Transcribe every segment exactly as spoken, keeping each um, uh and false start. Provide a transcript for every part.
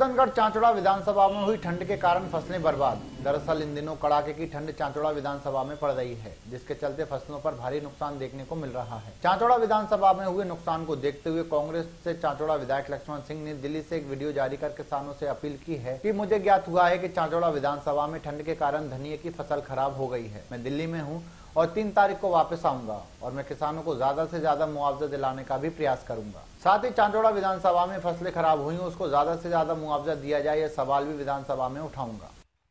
मकसूदनगढ़ चांचौड़ा विधानसभा में हुई ठंड के कारण फसलें बर्बाद। दरअसल इन दिनों कड़ाके की ठंड चांचौड़ा विधानसभा में पड़ रही है, जिसके चलते फसलों पर भारी नुकसान देखने को मिल रहा है। चांचौड़ा विधानसभा में हुए नुकसान को देखते हुए कांग्रेस से चांचौड़ा विधायक लक्ष्मण सिंह ने दिल्ली से एक वीडियो जारी कर किसानों से अपील की है कि मुझे ज्ञात हुआ है कि चांचौड़ा विधानसभा में ठंड के कारण धनिये की फसल खराब हो गई है। मैं दिल्ली में हूँ और तीन तारीख को वापस आऊंगा और मैं किसानों को ज्यादा से ज्यादा मुआवजा दिलाने का भी प्रयास करूंगा। साथ ही चांचौड़ा विधानसभा में फसलें खराब हुई उसको ज्यादा से ज्यादा मुआवजा दिया जाए, यह सवाल भी विधानसभा में उठाऊंगा।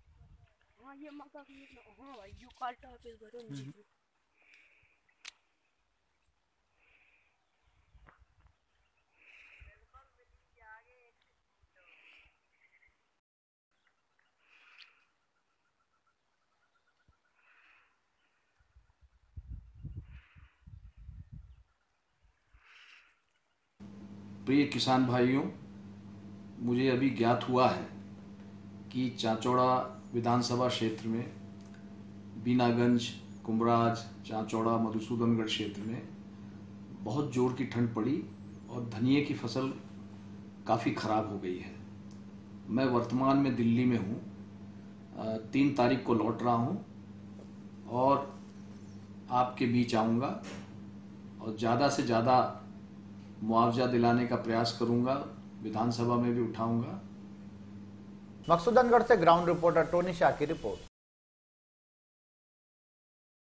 प्रिय किसान भाइयों, मुझे अभी ज्ञात हुआ है कि चांचौड़ा विधानसभा क्षेत्र में बीनागंज, कुमराज, चांचौड़ा, मधुसूदनगढ़ क्षेत्र में बहुत जोर की ठंड पड़ी और धनिये की फसल काफ़ी ख़राब हो गई है। मैं वर्तमान में दिल्ली में हूँ, तीन तारीख को लौट रहा हूँ और आपके बीच आऊँगा और ज़्यादा से ज़्यादा मुआवजा दिलाने का प्रयास करूंगा, विधानसभा में भी उठाऊंगा। मकसूदनगढ़ से ग्राउंड रिपोर्टर टोनी शाह की रिपोर्ट।